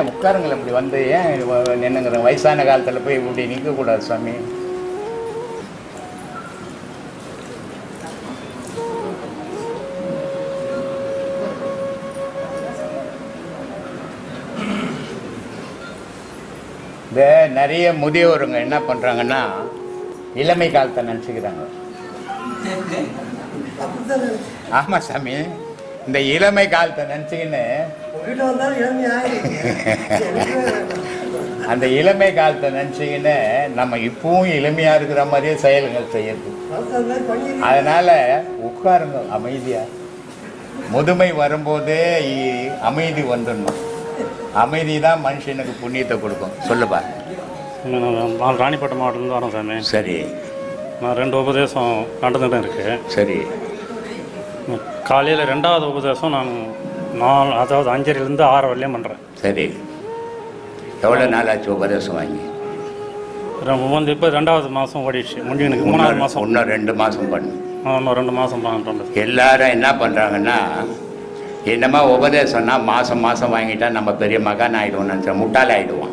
உட்காருங்களேன். இப்படி வந்து ஏன் நின்னுங்கிற வயசான காலத்தில் போய் இப்படி நிற்கக்கூடாது சாமி. இந்த நிறைய முதியோருங்க என்ன பண்ணுறாங்கன்னா இளமை காலத்தை நினச்சிக்கிறாங்க. ஆமாம் சாமி, இந்த இளமை காலத்தை நினச்சிக்கின்னு அந்த இளமை காலத்தை நினச்சிக்கின்னு நம்ம இப்பவும் இளமையாக இருக்கிற மாதிரியே செயல்கள் செய்யறது. அதனால் உட்காருங்க அமைதியாக. முதுமை வரும்போதே அமைதி வந்துடணும். அமைதி தான் மனுஷனுக்கு புண்ணியத்தை கொடுக்கும். சொல்லுப்பா. நான் ராணிப்பேட்டை மாவட்டத்துலேருந்து வரேன் சாமி. சரி. நான் 2 உபதேசம் நடந்துகிட்டு இருக்கு. சரி. காலையில் 2வது உபதேசம் நான் அதாவது 5:30லேருந்து 6 வரலையும் பண்ணுறேன். சரி. எவ்வளோ நாள் ஆச்சு உபதேசம் வாங்கி? இப்போ 2வது மாதம் ஓடிடுச்சு. முடிஞ்சு 3வது மாதம். இன்னும் 2 மாதம் பண்ணு. இன்னும் 2 மாதம் பண்ணுறேன். எல்லாரும் என்ன பண்ணுறாங்கன்னா, என்னமா உபதேசம்னா மாதம் வாங்கிட்டா நம்ம பெரிய மகான் ஆகிடுவோம் நினச்சா முட்டாளி ஆகிடுவான்.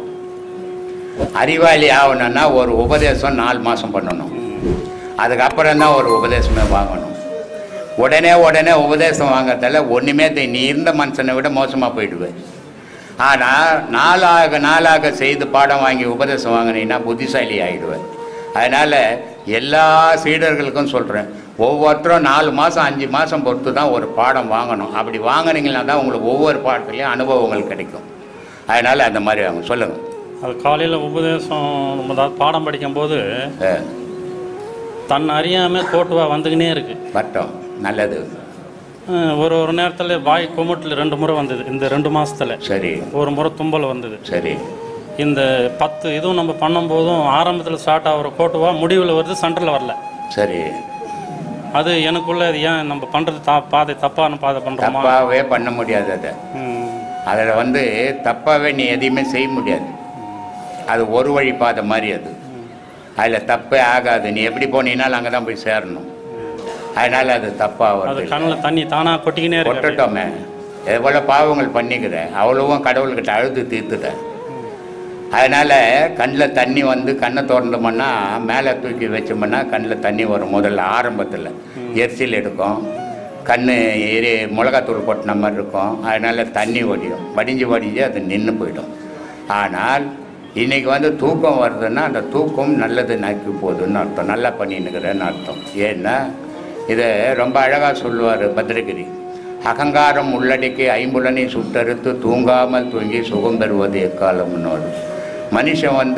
அறிவாளி ஆகணும்னா ஒரு உபதேசம் 4 மாதம் பண்ணணும். அதுக்கப்புறம் தான் ஒரு உபதேசமே வாங்கணும். உடனே உபதேசம் வாங்கிறதால ஒன்றுமே நீ இருந்த மனுஷனை விட மோசமாக போயிடுவேன். ஆனால் நாளாக செய்து பாடம் வாங்கி உபதேசம் வாங்கினீங்கன்னா புத்திசாலி ஆகிடுவேன். அதனால் எல்லா சீடர்களுக்கும் சொல்கிறேன், ஒவ்வொருத்தரும் 4 மாதம் 5 மாதம் பொறுத்து தான் ஒரு பாடம் வாங்கணும். அப்படி வாங்கினீங்கன்னா தான் உங்களுக்கு ஒவ்வொரு பாடத்துலேயும் அனுபவங்கள் கிடைக்கும். அதனால் அந்த மாதிரி வாங்க. சொல்லுங்கள். அது காலையில் உபதேசம் நம்ம பாடம் படிக்கும்போது தன்னை அறியாமல் கோட்டுவா வந்துக்கினே இருக்கு. வட்டம் நல்லது. ஒரு நேரத்தில் வாய் கொமட்டில் 2 முறை வந்தது இந்த 2 மாதத்தில். சரி. ஒரு முறை தும்பல் வந்தது. சரி. இந்த 10 இதுவும் நம்ம பண்ணும்போதும் ஆரம்பத்தில் ஸ்டார்ட் ஆகிற கோட்டுவா முடிவில் வருது, சென்டரில் வரல. சரி. அது எனக்குள்ள அது ஏன் நம்ம பண்ணுறது தப்பான பாதை பண்ணுறோமா? தப்பாகவே பண்ண முடியாது. அதில் தப்பாகவே நீ எதையுமே செய்ய முடியாது. அது ஒரு வழி பாதை மாதிரி. அதில் தப்பே ஆகாது. நீ எப்படி போனீங்கன்னாலும் அங்கே தான் போய் சேரணும். அதனால் அது தப்பாக அது கண்ணில் தண்ணி தானாக கொட்டிக்கினே கொட்டட்டோமே. எவ்வளோ பாவங்கள் பண்ணிக்கிற அவ்வளவும் கடவுள்கிட்ட அழுது தீர்த்துட்டேன். அதனால் கண்ணில் தண்ணி கண்ணை திறந்தோம்னா மேலே தூக்கி வச்சோம்னா கண்ணில் தண்ணி வரும். முதல்ல ஆரம்பத்தில் எரிச்சல் எடுக்கும், கண் மிளகாத்தூள் கொட்டின மாதிரி இருக்கும். அதனால் தண்ணி வடிஞ்சு அது நின்று போயிடும். ஆனால் இன்றைக்கி தூக்கம் வருதுன்னா அந்த தூக்கம் நல்லது நக்கி போகுதுன்னு அர்த்தம், நல்லா பண்ணின்னுக்கிறேன்னு அர்த்தம். ஏன்னா இதை ரொம்ப அழகாக சொல்லுவார் பத்ரகிரி. அகங்காரம் உள்ளடக்கி 5 சுட்டறுத்து தூங்காமல் தூங்கி சுகம் பெறுவது எக்காலம்னோடு. மனுஷன்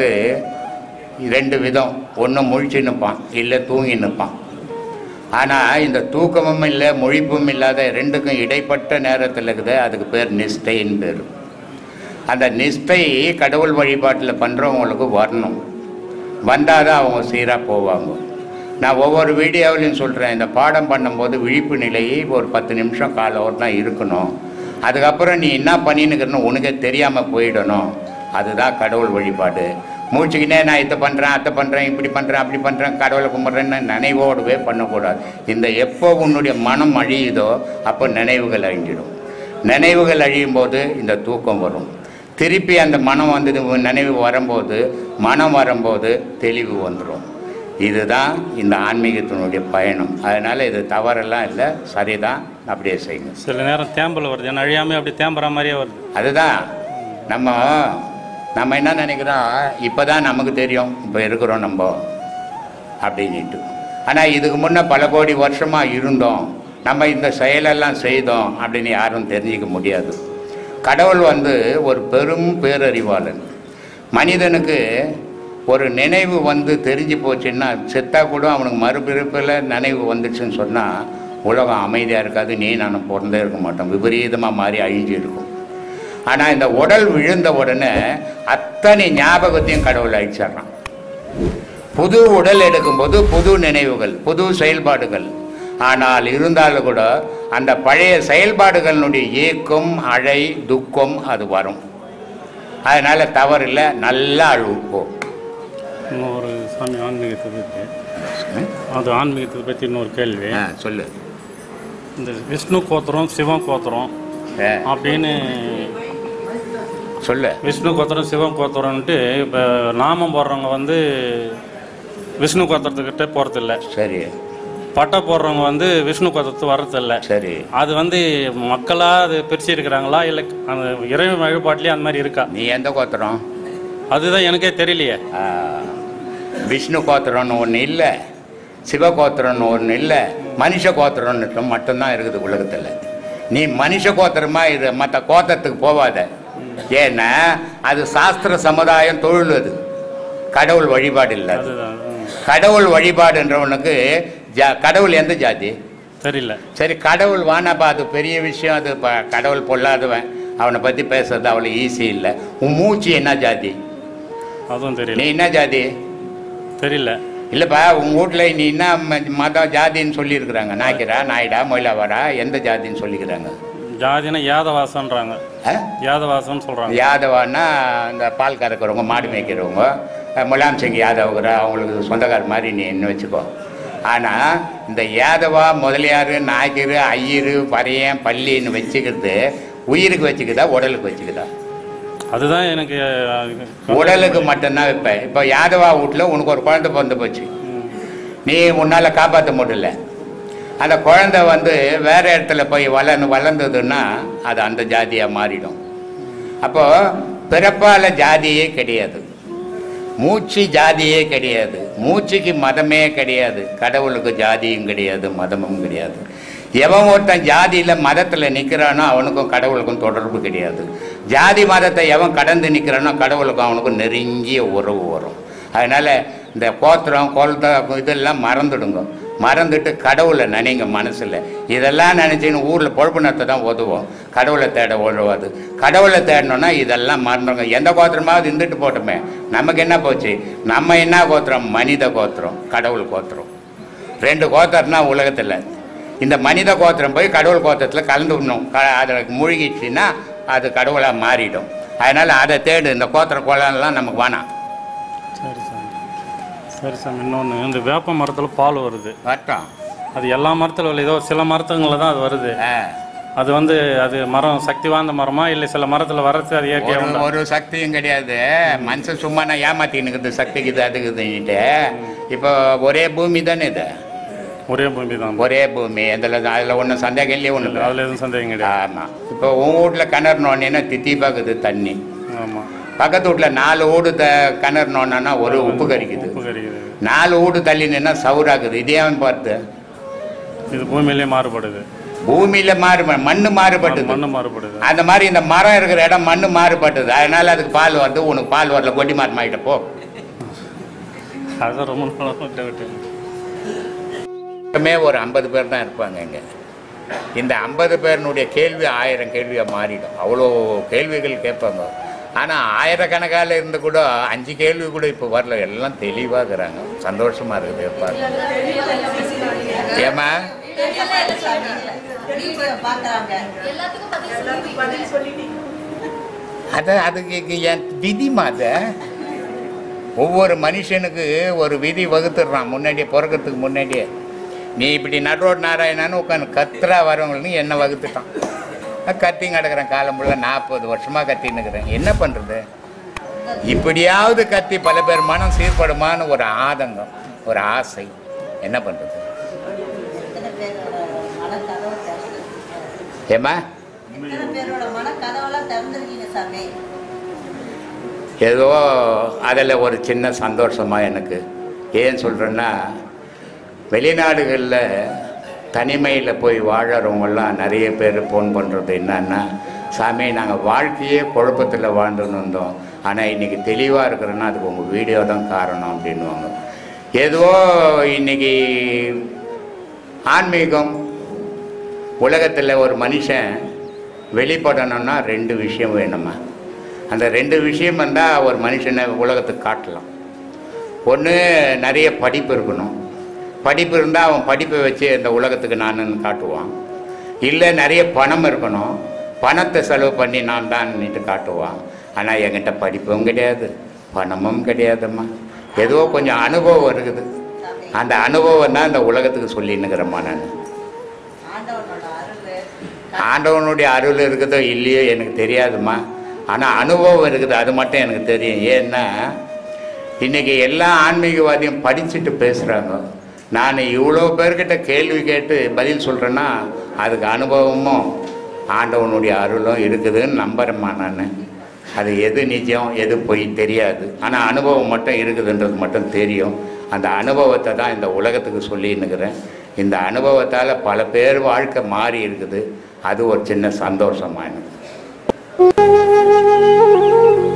2 விதம், ஒன்று முழிச்சு நிற்பான், இல்லை தூங்கி நிற்பான். ஆனால் இந்த தூக்கமும் இல்லை முழிப்பும் இல்லாத 2க்கும் இடைப்பட்ட நேரத்தில் இருக்குது. அதுக்கு பேர் நிஷ்டைன்னு பேர். அந்த நிஷ்டை கடவுள் வழிபாட்டில் பண்ணுறவங்களுக்கு வரணும். வந்தால் தான் அவங்க சீராக போவாங்க. நான் ஒவ்வொரு வீடியோவிலையும் சொல்கிறேன், இந்த பாடம் பண்ணும்போது விழிப்பு நிலையை ஒரு 10 நிமிஷம் கால ஒரு தான் இருக்கணும். அதுக்கப்புறம் நீ என்ன பண்ணின்னுக்கிறன்னு உனக்கே தெரியாமல் போயிடணும். அதுதான் கடவுள் வழிபாடு. மூச்சுக்கினே நான் இதை பண்ணுறேன் அதை பண்ணுறேன் இப்படி பண்ணுறேன் அப்படி பண்ணுறேன் கடவுளை கும்பிட்றேன்னு நினைவோடவே பண்ணக்கூடாது. இந்த எப்போ உன்னுடைய மனம் அழியுதோ அப்போ நினைவுகள் அழிஞ்சிடும். நினைவுகள் அழியும் போது இந்த தூக்கம் வரும். திருப்பி அந்த மனம் நினைவு வரும்போது மனம் வரும்போது தெளிவு வந்துடும். இதுதான் இந்த ஆன்மீகத்தினுடைய பயணம். அதனால் இது தவறெல்லாம் இல்லை, சரிதான். அப்படியே செய்யுங்க. சில நேரம் தேம்பல் வருது, ஏன்னா அழியாமல் அப்படி தேம்புற மாதிரியே வருது. அதுதான் நம்ம என்ன நினைக்கிறோம், இப்போ தான் நமக்கு தெரியும் இப்போ இருக்கிறோம் நம்ம அப்படின்ட்டு. ஆனால் இதுக்கு முன்னே பல கோடி வருஷமாக இருந்தோம், நம்ம இந்த செயலெல்லாம் செய்தோம் அப்படின்னு யாரும் தெரிஞ்சிக்க முடியாது. கடவுள் ஒரு பெரும் பேரறிவாளன். மனிதனுக்கு ஒரு நினைவு தெரிஞ்சு போச்சுன்னா செத்தா கூட அவனுக்கு மறுபிறப்பில் நினைவு வந்துச்சுன்னு சொன்னால் உலகம் அமைதியாக இருக்காது, நீ நான் பிறந்தே இருக்க மாட்டோம், விபரீதமாக மாறி அழிஞ்சு இருக்கும். ஆனால் இந்த உடல் விழுந்த உடனே அத்தனை ஞாபகத்தையும் கடவுள் அழிச்சிட்றான். புது உடல் எடுக்கும்போது புது நினைவுகள் புது செயல்பாடுகள். ஆனால் இருந்தாலும் கூட அந்த பழைய செயல்பாடுகளினுடைய ஏக்கம் அழை துக்கம் அது வரும். அதனால் தவறில்லை, நல்லா அழுவோம். இன்னொரு சாமி ஆன்மீகத்தை பற்றி ஆன்மீகத்தை பற்றி இன்னொரு கேள்வி. சொல்லு. இந்த விஷ்ணு கோத்திரம் சிவன் கோத்திரம் அப்படின்னு சொல்லு. விஷ்ணு கோத்திரம் சிவன் கோத்திரம்ன்ட்டு இப்போ நாமம் போடுறவங்க வந்து விஷ்ணு கோத்திரத்துக்கிட்ட போகிறதில்ல. சரி. பட்டை போடுறவங்க வந்து விஷ்ணு கோத்திரத்து வர்றதில்ல. சரி. அது வந்து மக்களாக அது பிரிச்சு இருக்கிறாங்களா இல்லை அந்த இறைவன் வழிபாட்டிலே அந்த மாதிரி இருக்கா? நீ எந்த கோத்திரம்? அதுதான் எனக்கே தெரியலையே. விஷ்ணு கோத்திரம்னு ஒன்று இல்லை, சிவ கோத்திரம்னு ஒன்று இல்லை, மனுஷ கோத்திரம்னு மட்டும்தான் இருக்குது உலகத்தில். நீ மனுஷ கோத்திரமா இது, மற்ற கோத்திரத்துக்கு போகாத. ஏன்னா அது சாஸ்திர சமுதாயம் தொழில், அது கடவுள் வழிபாடு இல்லை. கடவுள் வழிபாடுன்றவனுக்கு கடவுள் எந்த ஜாதி தெரியல. சரி, கடவுள் வானாப்பா, அது பெரிய விஷயம். அது கடவுள் பொல்லாதவன், அவனை பற்றி பேசுறது அவ்வளோ ஈஸி இல்லை. உன் மூச்சு என்ன ஜாதி? அதுவும் தெரியல. நீ என்ன ஜாதி தெரியல. இல்லைப்பா, உங்கள் வீட்டில் நீ என்ன மதம் ஜாதின்னு சொல்லியிருக்கிறாங்க? நாய்க்கிறா, நாயுடா, மொயிலாவாரா, எந்த ஜாதின்னு சொல்லிக்கிறாங்க? ஜாதினா யாதவாசன்றாங்க. யாதவாசன்னு சொல்கிறாங்க. யாதவான்னா இந்த பால் கறக்கிறவங்க, மாடு மேய்க்கிறவங்க, முலாம் சிங் யாதவங்கிற அவங்களுக்கு சொந்தக்கார மாதிரி நீ என்ன வச்சுக்கோ. ஆனால் இந்த யாதவா, முதலியார், நாய்க்கர், ஐயர், பறையன், பள்ளின்னு வச்சுக்கிறது உயிருக்கு வச்சுக்குதா, உடலுக்கு வச்சுக்குதா? அதுதான் எனக்கு உடலுக்கு மட்டும்தான் வைப்பேன். இப்போ யாதவா வீட்டில் உனக்கு ஒரு குழந்தை பிறந்து போச்சு, நீ உன்னால் காப்பாற்ற முடியல. அந்த குழந்தை வந்து வேறு இடத்துல போய் வளர்ந்ததுன்னா அது அந்த ஜாதியாக மாறிடும். அப்போது பிறப்பால் ஜாதியே கிடையாது, மூச்சு ஜாதியே கிடையாது, மூச்சுக்கு மதமே கிடையாது, கடவுளுக்கு ஜாதியும் கிடையாது, மதமும் கிடையாது. எவன் ஒருத்தன் ஜாதியில் மதத்தில் நிற்கிறானோ அவனுக்கும் கடவுளுக்கும் தொடர்பு கிடையாது. ஜாதி மதத்தை எவன் கடந்து நிற்கிறானோ கடவுளுக்கும் அவனுக்கும் நெருங்கிய உறவு வரும். அதனால் இந்த கோத்திரம் கொல்தம் இதெல்லாம் மறந்துடுங்க. மறந்துட்டு கடவுளை நினைங்க மனசில். இதெல்லாம் நினச்சின்னு ஊரில் பொழப்பு நடத்த தான் உதவும், கடவுளை தேட உதவாது. கடவுளை தேடணுன்னா இதெல்லாம் மறந்துடுங்க. எந்த கோத்திரமாவது இருந்துட்டு போட்டோமே, நமக்கு என்ன போச்சு? நம்ம என்ன கோத்திரம்? மனித கோத்திரம், கடவுள் கோத்திரம். ரெண்டு கோத்திரம்னா உலகத்தில். இந்த மனித கோத்திரம் போய் கடவுள் கோத்திரத்தில் கலந்து விடணும். அதில் மூழ்கிடுச்சுன்னா அது கடவுளாக மாறிடும். அதனால் அதை தேடு. இந்த கோத்திர கோலம்லாம் நமக்கு வேணாம். சரி சாமி. சரி சாமி. இன்னொன்று, இந்த வேப்ப மரத்தில் பால் வருது. வரட்டும். அது எல்லா மரத்தில் இல்லை, ஏதோ சில மரத்துங்களில் தான் அது வருது. அது வந்து அது மரம் சக்தி வாய்ந்த மரமா இல்லை சில மரத்தில் வர்றது அது இயற்கையாக? ஒரு சக்தியும் கிடையாது. மனுஷன் சும்மா நான் ஏமாத்தின்னு சக்திக்குது அதுக்குதுன்னுட்டு. இப்போ ஒரே பூமி தானே இது? ஒரே பூமி தான். ஒரே பூமி. அதில் ஒன்றும் சந்தேகம் இல்லையே? ஒன்று அதில் எதுவும் சந்தேகம் கிடையாது. ஆமாம். இப்போ உங்கள் வீட்டில் கிணறுனோன்னா தித்திப்பாக்குது தண்ணி. ஆமாம். பக்கத்து வீட்டில் 4 வீடு கிணறுனோன்னா ஒரு உப்பு கறிக்குது. 4 வீடு தள்ளினா சவுராக்குது. இதே அவன் பார்த்து இது பூமியிலே மாறுபடுது. பூமியில் மண்ணு மாறுபட்டுது. மண்ணு மாறுபடுது. அந்த மாதிரி இந்த மரம் இருக்கிற இடம் மண்ணு மாறுபட்டுது. அதனால அதுக்கு பால் வருது, உனக்கு பால் வரல, கொட்டி மாறிட்ட போ. அதுதான் ரொம்ப நாளாக விட்டு ஒரு 50 பேர் தான் இருப்பாங்க இங்கே. இந்த 50 பேருனுடைய கேள்வி 1000 கேள்வியாக மாறிடும். அவ்வளோ கேள்விகள் கேட்பாங்க. ஆனால் ஆயிரக்கணக்கால் இருந்து கூட 5 கேள்வி கூட இப்போ வரல. எல்லாம் தெளிவாகிறாங்க. சந்தோஷமாக இருக்குது. இருப்பாங்க. ஏமா அதுக்கு என் விதி மாத ஒவ்வொரு மனுஷனுக்கு ஒரு விதி வகுத்துடுறான் முன்னாடியே, பிறக்கிறதுக்கு முன்னாடியே. நீ இப்படி நடுரோடு நாராயணான்னு உட்காந்து கத்துறா வரவங்களுக்கு என்ன வகுத்துட்டான். கத்தி கிடக்கிறேன் காலம் ஃபுல்லாக 40 வருஷமாக கத்தின்னுக்கிறேன். என்ன பண்ணுறது? இப்படியாவது கத்தி பல பேர் மனம் சீர்படுமான்னு ஒரு ஆதங்கம், ஒரு ஆசை. என்ன பண்ணுறது? ஏமா ஏதோ அதில் ஒரு சின்ன சந்தோஷமாக எனக்கு. ஏன் சொல்கிறேன்னா, வெளிநாடுகளில் தனிமையில் போய் வாழறவங்கெல்லாம் நிறைய பேர் ஃபோன் பண்ணுறது என்னன்னா, சாமி நாங்கள் வாழ்க்கையே குழப்பத்தில் வாழ்ந்துன்னு இருந்தோம், ஆனால் இன்றைக்கி தெளிவாக இருக்கிறேன்னா அதுக்கு உங்கள் வீடியோ தான் காரணம் அப்படின்வாங்க. ஏதோ இன்றைக்கி ஆன்மீகம் உலகத்தில் ஒரு மனுஷன் வெளிப்படணும்னா 2 விஷயம் வேணுமா. அந்த 2 விஷயம் வந்தால் ஒரு மனுஷனை உலகத்துக்கு காட்டலாம். ஒன்று, நிறைய படிப்பு இருக்கணும். படிப்பு இருந்தால் அவன் படிப்பை வச்சு இந்த உலகத்துக்கு நான் காட்டுவான். இல்லை நிறைய பணம் இருக்கணும், பணத்தை செலவு பண்ணி நான் தான்ட்டு காட்டுவான். ஆனால் என்கிட்ட படிப்பும் கிடையாது, பணமும் கிடையாதும்மா. ஏதோ கொஞ்சம் அனுபவம் இருக்குது. அந்த அனுபவம் தான் இந்த உலகத்துக்கு சொல்லின்னுக்கிறேம்மா. நான் ஆண்டவனுடைய அருள் இருக்குதோ இல்லையோ எனக்கு தெரியாதும்மா. ஆனால் அனுபவம் இருக்குது, அது மட்டும் எனக்கு தெரியும். ஏன்னா இன்றைக்கி எல்லா ஆன்மீகவாதியும் படிச்சுட்டு பேசுகிறாங்க. நான் இவ்வளோ பேர்கிட்ட கேள்வி கேட்டு பதில் சொல்கிறேன்னா அதுக்கு அனுபவமும் ஆண்டவனுடைய அருளும் இருக்குதுன்னு நம்புறேம்மா நான். அது எது நிஜம் எது பொய் தெரியாது, ஆனால் அனுபவம் மட்டும் இருக்குதுன்றது மட்டும் தெரியும். அந்த அனுபவத்தை தான் இந்த உலகத்துக்கு சொல்லின்னுக்கிறேன். இந்த அனுபவத்தால் பல பேர் வாழ்க்கை மாறி இருக்குது. அது ஒரு சின்ன சந்தோஷமாக எனக்கு.